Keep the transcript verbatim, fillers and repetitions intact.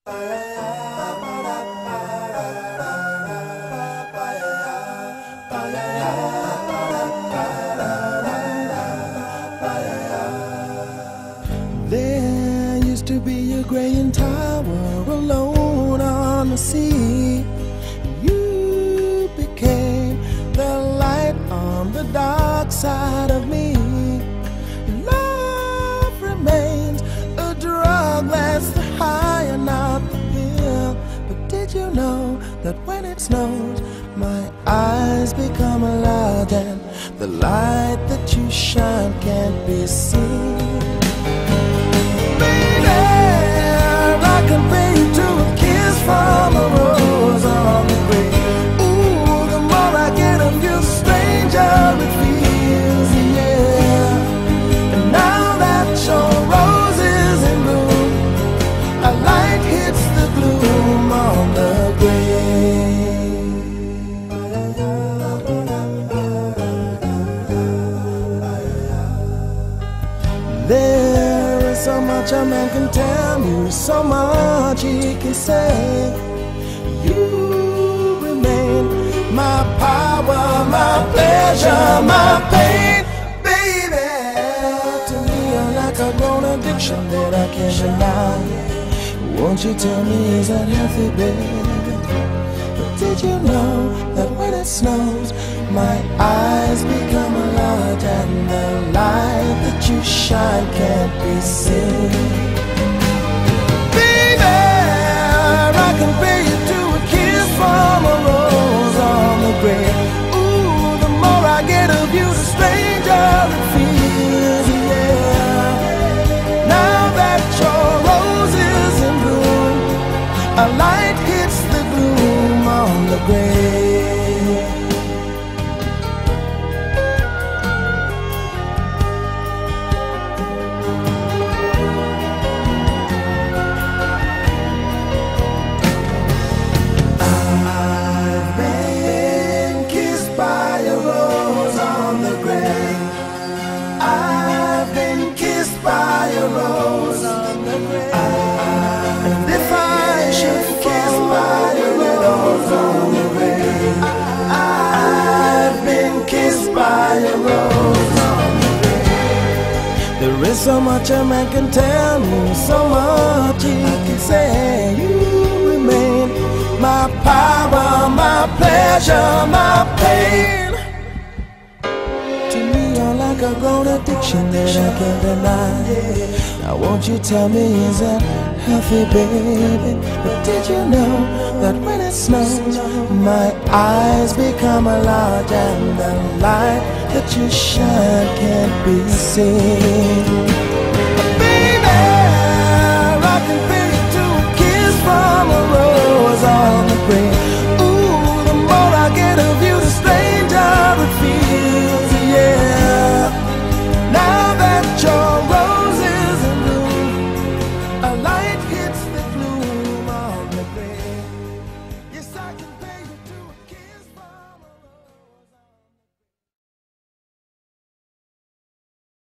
There used to be a graying tower alone on the sea. You became the light on the dark side of me. Love remains a drug that's the high and not the pill. But did you know that when it snows, my eyes become large and the light that you shine can't be seen? I compare you to a kiss from a rose on the grave. Ooh, the more I get of you, the stranger it feels, yeah. And now that your rose is in bloom, a light hits the gloom on the grave. There is so much a man can tell you, so much he can say. You remain my power, my pleasure, my pain, baby. To me you're like a grown addiction that I can't deny. Won't you tell me, is that healthy, baby? But did you know that when it snows, my eyes become large and the light that you shine can't be seen? I compare you to a kiss from a rose on the grave. Ooh, the more I get of you, the stranger it feels, yeah. Now that your rose is in bloom, a light hits the gloom on the grave. There is so much a man can tell me, so much he can say. You remain my power, my pleasure, my pain. To me you're like a grown addiction that I can't deny. Now won't you tell me, is that healthy, baby? But did you know that when it snows, my eyes become large and the light that you shine can't be seen? Baby, I can feel you to a kiss from a rose on the grave.